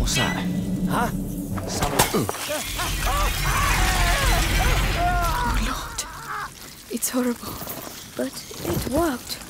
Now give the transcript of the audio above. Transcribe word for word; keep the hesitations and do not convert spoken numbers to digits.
What's that? Huh? Something. Oh, Lord. It's horrible. But it worked.